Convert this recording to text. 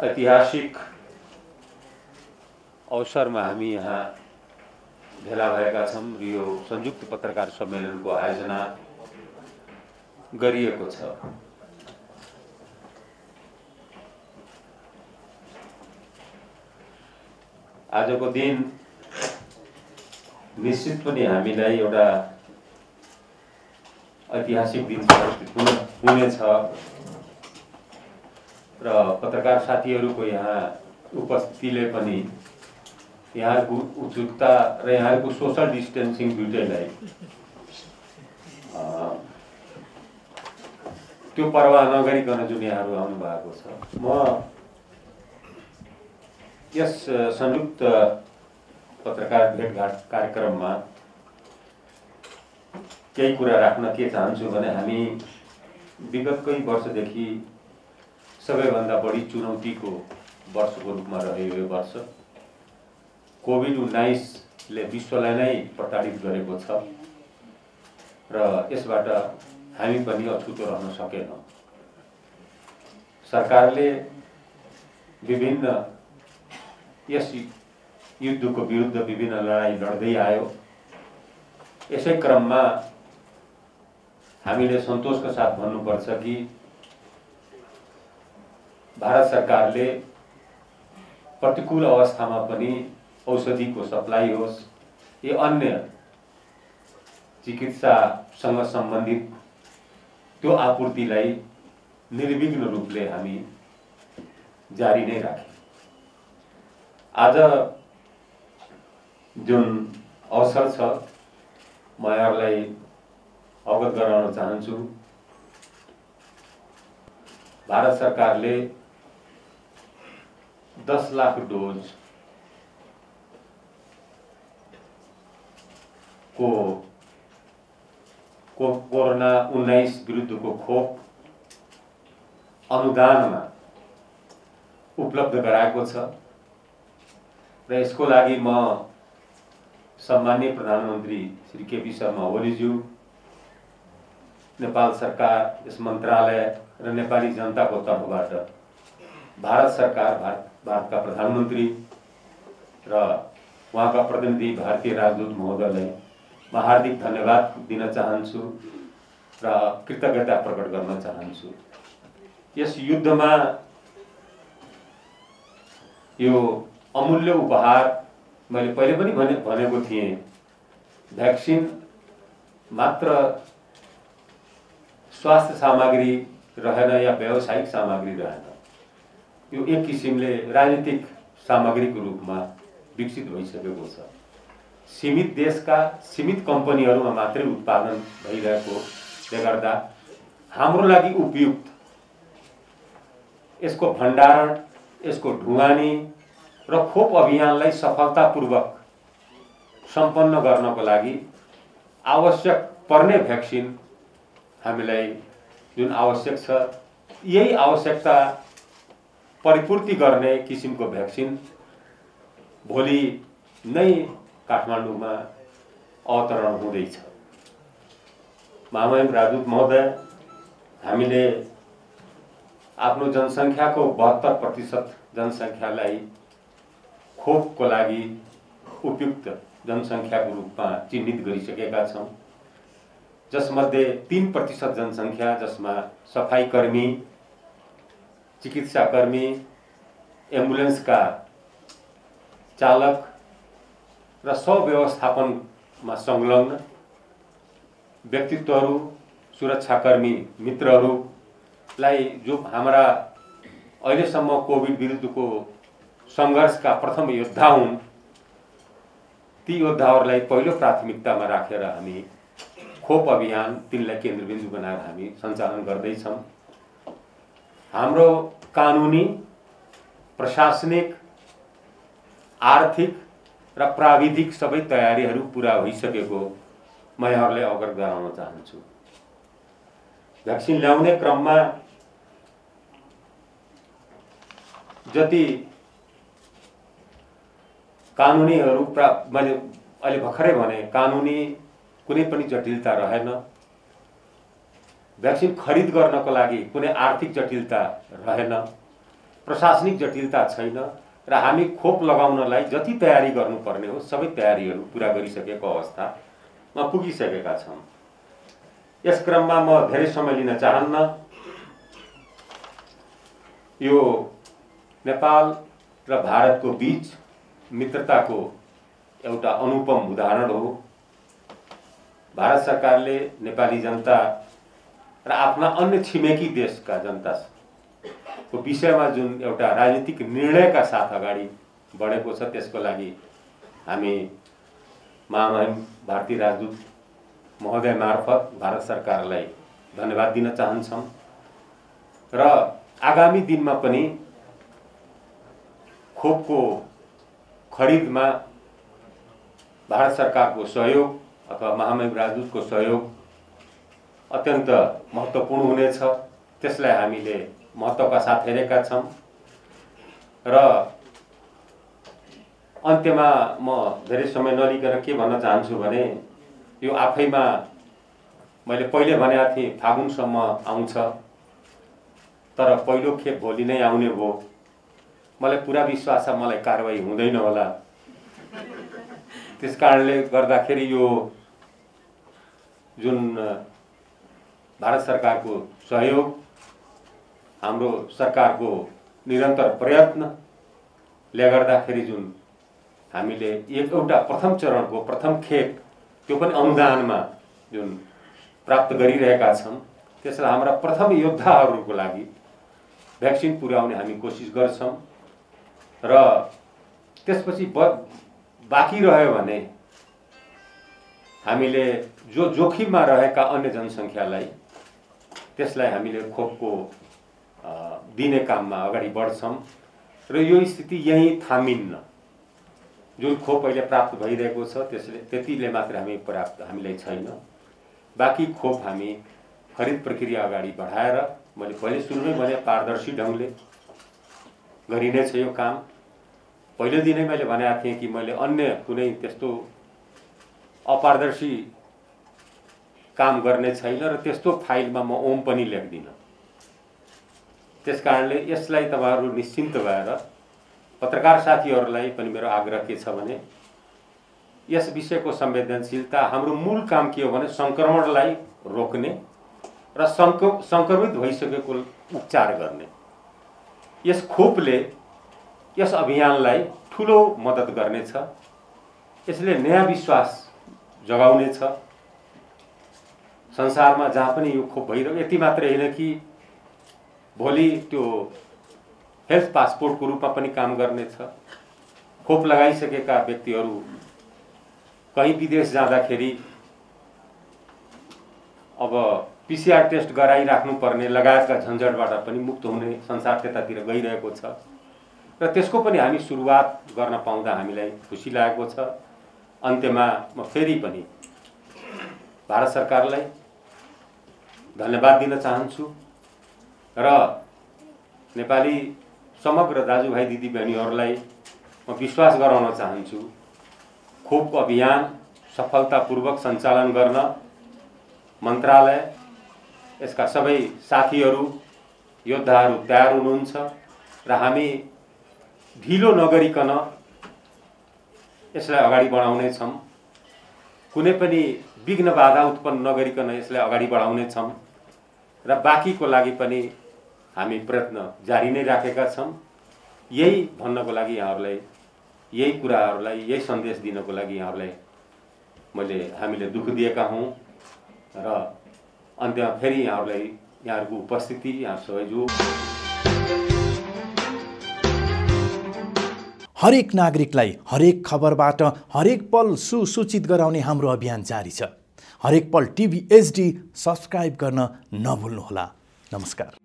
ऐतिहासिक अवसरमा हामी यहाँ भेला भएका छौं। यो संयुक्त पत्रकार सम्मेलनको आयोजना गरिएको छ। आजको दिन निश्चित पनि हामीलाई एउटा ऐतिहासिक दिन हुनेछ र पत्रकार साथीहरूको यहाँ उपस्थितिले पनि यहाँको उत्सुकता र यहाँको सोशल डिस्टेन्सिङ दुईटैलाई त्यो परवाह नगरिकन जुन यहाँहरू आउनु भएको छ। म यस संयुक्त पत्रकार भेटघाट कार्यक्रममा केही कुरा राख्न के चाहन्छु भने हामी विगत कई वर्षदेखि सबैभन्दा बढी चुनौतीको वर्षको रूपमा रह्यो यो वर्ष। कोभिड-19 ले विश्वलाई नै प्रताडित गरेको छ र यसबाट हामी पनि अछुतो रहन सकेनौं। सरकारले विभिन्न यस युद्धको विरुद्ध विभिन्न लडाई लड्दै आयो। यसै क्रममा हामीले सन्तोषका साथ भन्नुपर्छ कि भारत सरकारले प्रतिकूल अवस्थामा पनि औषधिको सप्लाई होस् या अन्य चिकित्सासँग सम्बन्धित त्यो आपूर्तिलाई निर्विघ्न रूपले हामी जारी नै राख्यौं। आज जुन अवसर छ म यहाँलाई अवगत गराउन चाहन्छु। भारत सरकारले 10 लाख डोज को कोरोना-19 विरुद्धको खोप अनुदानमा उपलब्ध गराएको छ र यसको लागि म सम्माननीय प्रधानमन्त्री श्री केपी शर्मा ओलीज्यू, नेपाल सरकार, यस मन्त्रालय र नेपाली जनताको तर्फबाट भारत सरकार, भारतका प्रधानमन्त्री र उहाँका प्रतिनिधि भारतीय राजदूत महोदयलाई म हार्दिक धन्यवाद दिन चाहन्छु र कृतज्ञता प्रकट गर्न चाहन्छु। यस युद्धमा यो अमूल्य उपहार मैले पहिले पनि भनेको थिएँ, भ्याक्सिन मात्र स्वास्थ्य सामग्री रहेन या व्यावसायिक सामग्री रहेन। यो एक किसिमले राजनीतिक सामग्रीको रूपमा विकसित भइसकेको छ। सीमित देशका सीमित कम्पनीहरूमा मात्रै उत्पादन भइरहेकोले गर्दा हाम्रो लागि उपयुक्त यसको भण्डारण, यसको ढुवानी र खोप अभियानलाई सफलतापूर्वक सम्पन्न गर्नको लागि आवश्यक पर्ने भ्याक्सिन हामीलाई जुन आवश्यक छ, यही आवश्यकता परिपूर्ति गर्ने किसिमको भ्याक्सिन भोलि नै काठमाडौँमा अवतरण हुँदैछ। महामहिम राजदूत महोदय, हामीले आफ्नो जनसङ्ख्याको 72% जनसङ्ख्यालाई खोपको लागि उपयुक्त जनसङ्ख्याको रूपमा चिन्हित गरिसकेका छौं, जसमध्ये 3% जनसङ्ख्या, जसमा सफाई कर्मी, चिकित्सा कर्मी, एम्बुलेन्सका चालक र व्यवस्थापनमा संलग्न व्यक्तित्वहरू, सुरक्षाकर्मी मित्रहरूलाई जो हाम्रा अहिलेसम्म कोभिड विरुद्धको संघर्षका प्रथम योद्धा हुन्, ती योद्धाहरूलाई पहिलो प्राथमिकतामा राखेर हामी खोप अभियान तिनलाई केन्द्रबिन्दु बनाएर हामी सञ्चालन गर्दैछौँ। हाम्रो कानुनी, प्रशासनिक, आर्थिक र प्राविधिक सबै तयारीहरू पूरा भइसकेको म यहाँहरूलाई अवगत गराउन चाहन्छु। भ्याक्सिन ल्याउने क्रममा जति कानुनीहरू मैले अहिले भर्खरै भने, कानुनी कुनै पनि जटिलता रहेन। भ्याक्सिन खरिद गर्नको लागि कुनै आर्थिक जटिलता रहेन। प्रशासनिक जटिलता छैन र हामी खोप लगाउनलाई जति तयारी गर्नुपर्ने हो सबै तयारीहरू पुरा गरिसकेको अवस्थामा पुगिसकेका छौँ। यस क्रममा म धेरै समय लिन चाहन्न। यो नेपाल र भारतको बीच मित्रताको एउटा अनुपम उदाहरण हो। भारत सरकारले नेपाली जनता र आफ्ना अन्य छिमेकी देशका जनताको विषयमा जुन एउटा राजनीतिक निर्णयका साथ अगाडि बढेको छ त्यसको लागि हामी महामहिम भारतीय राजदूत महोदय मार्फत भारत सरकारलाई धन्यवाद दिन चाहन्छौँ र आगामी दिनमा पनि खोपको खरिदमा भारत सरकारको सहयोग अथवा महामहिम राजदूतको सहयोग अत्यन्त महत्त्वपूर्ण हुनेछ। त्यसलाई हामीले महत्त्वका साथ हेरेका छौँ र अन्त्यमा म धेरै समय नलिकन के भन्न चाहन्छु भने यो आफैमा मैले पहिले भनेको थिएँ फागुनसम्म आउँछ, तर पहिलो खेप भोलि नै आउने भयो। मलाई पुरा विश्वास छ मलाई कारबाही हुँदैन होला। त्यसकारणले गर्दाखेरि यो जुन भारत सरकारको सहयोग, हाम्रो सरकारको निरन्तर प्रयत्नले गर्दाखेरि जुन हामीले एउटा प्रथम चरणको प्रथम खेप त्यो पनि अनुदानमा जुन प्राप्त गरिरहेका छौँ त्यसलाई हाम्रा प्रथम योद्धाहरूको लागि भ्याक्सिन पुर्याउने हामी कोसिस गर्छौँ र त्यसपछि बाँकी रह्यो भने हामीले जो जोखिममा रहेका अन्य जनसङ्ख्यालाई त्यसलाई हामीले खोपको दिने काममा अगाडि बढ्छौँ र यो स्थिति यहीँ थामिन्न। जुन खोप अहिले प्राप्त भइरहेको छ त्यसले त्यतिले मात्र हामीलाई छैन। बाँकी खोप हामी खरिद प्रक्रिया अगाडि बढाएर मैले पहिले सुरुमै भने पारदर्शी ढङ्गले गरिनेछ यो काम। पहिलो दिनै मैले भनेको थिएँ कि मैले अन्य कुनै त्यस्तो अपारदर्शी काम गर्ने छैन र त्यस्तो फाइलमा म ओम पनि लेख्दिनँ। त्यसकारणले यसलाई तपाईहरु निश्चिन्त भएर पत्रकार साथीहरूलाई पनि मेरो आग्रह के छ भने यस विषयको संवेदनशीलता हाम्रो मूल काम के हो भने संक्रमणलाई रोक्ने र संक्रमित भइसकेको उपचार गर्ने। यस खोपले यस अभियानलाई ठूलो मद्दत गर्नेछ। यसले नयाँ विश्वास जगाउनेछ। संसारमा जहाँ पनि यो खोप भइरहेको यति मात्र हैन कि भोलि त्यो हेल्थ पासपोर्टको रूपमा पनि काम गर्नेछ। खोप लगाइसकेका व्यक्तिहरू कहीँ विदेश जाँदाखेरि अब पीसीआर टेस्ट गराइराख्नु पर्ने लगायतका झन्झटबाट पनि मुक्त हुने संसार त्यतातिर गइरहेको छ र त्यसको पनि हामी सुरुवात गर्न पाउँदा हामीलाई खुसी लागेको छ। अन्त्यमा म फेरि पनि भारत सरकारलाई धन्यवाद दिन चाहन्छु र नेपाली समग्र दाजुभाइ दिदीबहिनीहरूलाई म विश्वास गराउन चाहन्छु खोप अभियान सफलतापूर्वक सञ्चालन गर्न मन्त्रालय यसका सबै साथीहरू योद्धाहरू तयार हुनुहुन्छ र हामी ढिलो नगरिकन यसलाई अगाडि बढाउने छौं। कुनै पनि विघ्न बाधा उत्पन्न नगरिकन यसलाई अगाडि बढाउने छौं र बाँकीको लागि पनि हामी प्रयत्न जारी नै राखेका छौं। यही भन्नको लागि यहाँहरूलाई यही कुराहरूलाई यही सन्देश दिनको लागि यहाँहरूलाई हामीले दुःख दिएका हौं र अन्त्यमा फेरि यहाँहरूलाई यहाँहरूको उपस्थिति यहाँ सहयोग हरेक नागरिकलाई हरेक खबरबाट हरेक पल सुसूचित गराउने हाम्रो अभियान जारी छ। हरेक पल टिभी एचडी सब्स्क्राइब गर्न नभुल्नुहोला। नमस्कार।